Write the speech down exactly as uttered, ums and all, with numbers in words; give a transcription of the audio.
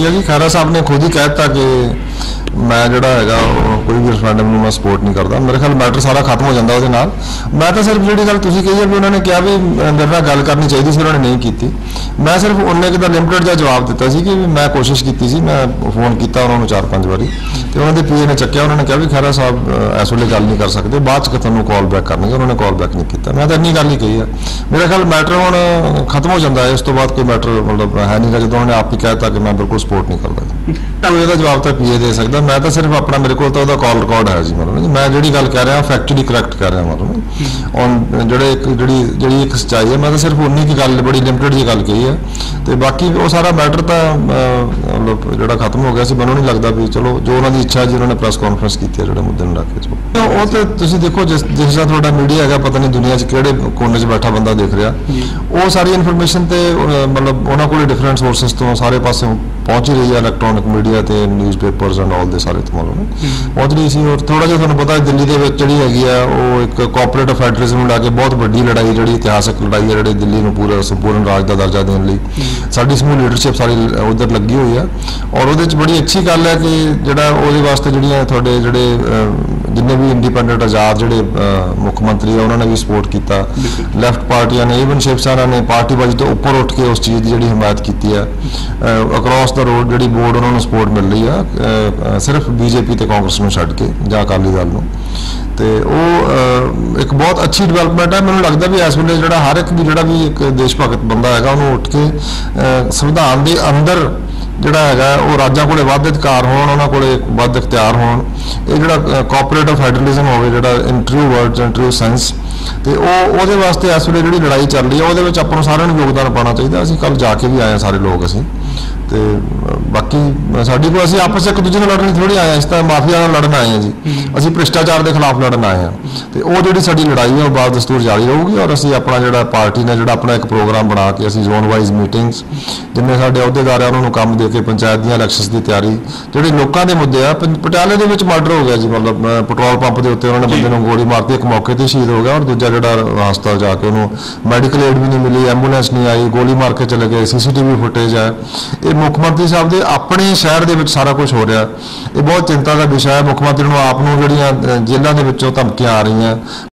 जी खैरा साहब ने खुद ही कहता कि मैं जोड़ा है कोई भी रेफरेंडम में मैं सपोर्ट नहीं करता। मेरे ख्याल मैटर सारा खत्म हो जाता वो। मैं तो सिर्फ जी गल तुसीं कही है भी उन्होंने कहा भी मेरे नाल गल करनी चाहिए सी, उन्होंने नहीं की। मैं सिर्फ उन्ने कि लिमिटेड जिहा जवाब दिता सी कि मैं कोशिश की सी, मैं फोन किया उन्होंने चार पांच बारी, तो उन्होंने पी ए ने चक्या, उन्होंने कहा भी खैरा साहब इस वे गल नहीं कर सकते, बाद च तुहानूं कॉल बैक करनगे। उन्होंने कॉल बैक नहीं किया। मैं तो इन्नी गल ही कही है। मेरे ख्याल मैटर हुण खत्म हो जाता है, इस तो बाद कोई मैटर मतलब है नहीं गा। जो उन्होंने आप ही कहता कि मैं बिल्कुल सपोर्ट नहीं करता, इसका जवाब तो पी ए दे सकता। मैं तो सिर्फ अपना मेरे को तो कॉल रिकॉर्ड है जी, मतलब मैं जी गल कह रहा फैक्चुअली करैक्ट कर रहा, मतलब और जोड़े एक जी एक सच्चाई है, मैं तो सिर्फ उन्नी की गल बड़ी लिमिटेड जी गल कही है। तो बाकी वो सारा मैटर तो मतलब जो खत्म हो गया। मैं नहीं लगता भी चलो जो उन्होंने इच्छा है जी, उन्होंने प्रेस कॉन्फ्रेंस की है जो मुद्दे रख के वो तो तुम देखो जिस जिस तरह थोड़ा मीडिया है, पता नहीं दुनिया किहड़े कोने च बैठा बंदा देख रहा, वो सारी इनफॉर्मेशन तो मतलब उन्होंने को डिफरेंट सोर्सिस तो सारे पास पहुँच ही रही है, इलैक्ट्रॉनिक मीडिया तो newspapers and all the सारे तो मतलब पहुँच रही सी। और थोड़ा जिहा तुहानूं पता दिल्ली दे विच जिहड़ी हैगी आ वो एक कोऑपरेटिव फेडरलिज्म नूं लैके बहुत वड्डी लड़ाई जिहड़ी इतिहासक लड़ाई है, जिहड़ी दिल्ली नूं पूरा संपूर्ण राज का दर्जा देने लई साडी समूह लीडरशिप सारी उधर लगी हुई है। और उहदे च बड़ी अच्छी गल है कि जिहड़ा उहदे वास्ते जिहड़ियां तुहाडे जिहड़े जिन्ने भी इंडिपेंडेंट आज़ाद जिहड़े मुख मंत्री है उन्होंने भी सपोर्ट किया, लैफ्ट पार्टियां ने ईवन शिव सेना ने पार्टीबाजी तो उपर उठ के उस चीज़ की जिहड़ी हिमायत की है। अक्रॉस द रोड जिहड़ी बोर्ड उन्होंने सपोर्ट मिल रही है, सिर्फ बीजेपी तो कांग्रेस में छड्ड के जां अकाली दल नूं। तो वो एक बहुत अच्छी डिवेलपमेंट है। मैनूं लगता भी इस वेले जिहड़ा हर एक भी जिहड़ा भी एक देश भगत बंदा है उन्होंने उठ के संविधान के अंदर जिहड़ा है वो राज्यां कोले वध अधिकार होण, उन्हां कोले वध इख्तियार होण, ये जिहड़ा कोऑपरेटिव फेडरलिज्म होवे जिहड़ा in true words and true sense, तो वो उहदे वास्ते इस वेले जिहड़ी लड़ाई चल रही है उहदे विच आपां नूं सारिआं नूं योगदान पाउणा चाहीदा। असीं कल जाके भी आए सारे लोग असीं, तो बाकी साडी कोल असीं आपस एक दूजे नाल लड़न थोड़ी आए, इस तरह माफिया नाल लड़न आए हैं जी, असीं भ्रिष्टाचार के खिलाफ लड़न आए हैं। तो वो जिहड़ी साडी लड़ाई है वो बाद दस्तूर जारी रहूगी। और असीं अपना जिहड़ा पार्टी ने जिहड़ा अपना एक प्रोग्राम बना के असीं जोन वाइज मीटिंग्स जिन्ने साडे अहुदेदार उन्होंने काम दे के पंचायत दी इलैक्शनस की तैयारी जिहड़े लोकां दे मुद्दे आ। पटियाले दे विच मर्डर हो गया जी, मतलब पेट्रोल पंप के उत्ते उन्होंने बंदे नूं गोली मारती, एक मौके ते शहीद हो गया और दूजा जिहड़ा हस्पताल जाके उन्होंने मैडिकल एड भी नहीं मिली, एंबूलेंस नहीं आई, गोली मार के चले गए। C C T V footage है। ये मुख मंत्री साहब के अपने शहर के सारा कुछ हो रहा, ये बहुत चिंता का विषय है। मुख मंत्री नूं आप नूं जिहड़ियां जेलों के विचों धमकियां आ रही हैं।